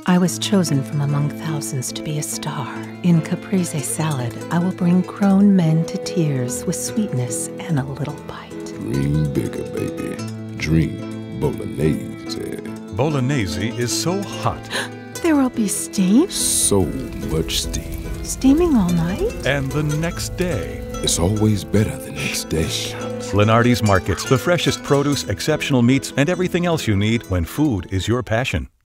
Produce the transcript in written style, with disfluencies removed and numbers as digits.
I was chosen from among thousands to be a star. In caprese salad, I will bring grown men to tears with sweetness and a little bite. Dream bigger, baby. Dream Bolognese. Bolognese is so hot. There will be steam? So much steam. Steaming all night? And the next day. It's always better the next day. Lunardi's Markets, the freshest produce, exceptional meats, and everything else you need when food is your passion.